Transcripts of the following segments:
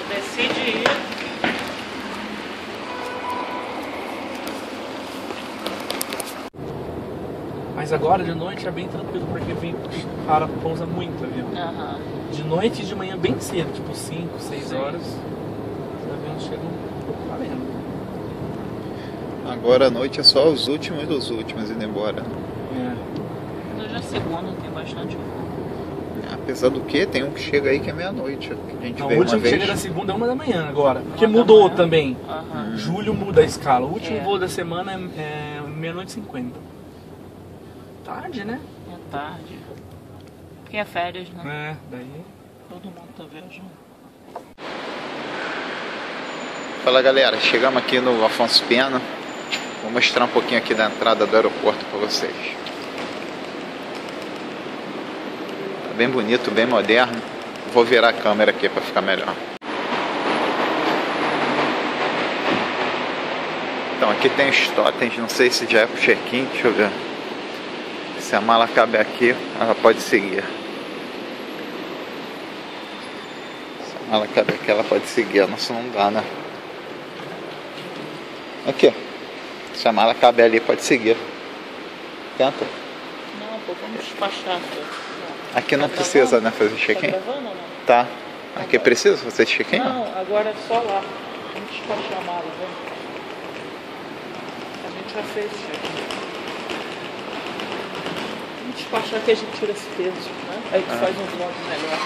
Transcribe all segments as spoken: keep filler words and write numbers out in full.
Decide ir. Mas agora de noite é bem tranquilo, porque vem, para, pousa muito avião. Uhum. De noite e de manhã bem cedo, tipo cinco, seis horas, os aviões chegam valendo. Agora à noite é só os últimos dos últimos indo embora. É. Hoje é segunda, tem bastante voo. Apesar do que, tem um que chega aí que é meia-noite. A gente Não, veio o último uma que vez. chega da segunda é uma da manhã agora. Porque Uma da mudou manhã. também. Uhum. Julho muda a escala. O último É. voo da semana é, é meia-noite e cinquenta. Tarde, né? É tarde. Porque é férias, né? É, daí. Todo mundo tá viajando. Fala galera, chegamos aqui no Afonso Pena. Vou mostrar um pouquinho aqui da entrada do aeroporto para vocês. Tá bem bonito, bem moderno. Vou virar a câmera aqui para ficar melhor. Então aqui tem os totens, não sei se já é pro check-in, deixa eu ver. Se a mala cabe aqui, ela pode seguir. Se a mala cabe aqui, ela pode seguir, a nossa não dá, né? Aqui, se a mala cabe ali, pode seguir. Tenta. Não, pô, vamos despachar. Aqui não Tá precisa, gravando? né, fazer Tá check-in? gravando ou não? Tá. Aqui precisa fazer check-in? Não, agora é só lá. Vamos despachar a mala, vamos. A gente já fez o check-in. Vamos despachar que a gente tira esse peso, né? Aí tu Ah. faz um vlog melhor.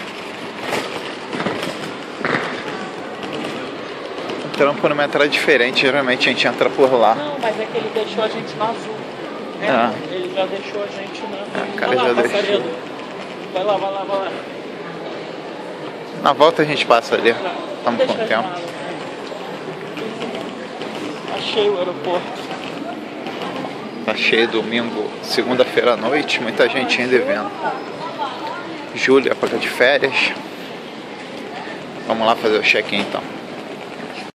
O trampo numa entrada diferente, geralmente a gente entra por lá. Não, mas é que ele deixou a gente na azul. Né? Ah. Ele já deixou a gente na... Ah, o cara vai lá, já deixou. passarinho. Vai lá, vai lá, vai lá. Na volta a gente passa ali. Estamos com Deixa as tempo. malas, né? Achei o aeroporto. Tá cheio domingo, segunda-feira à noite, muita gente indo e vendo. Julho, época de férias. Vamos lá fazer o check-in então.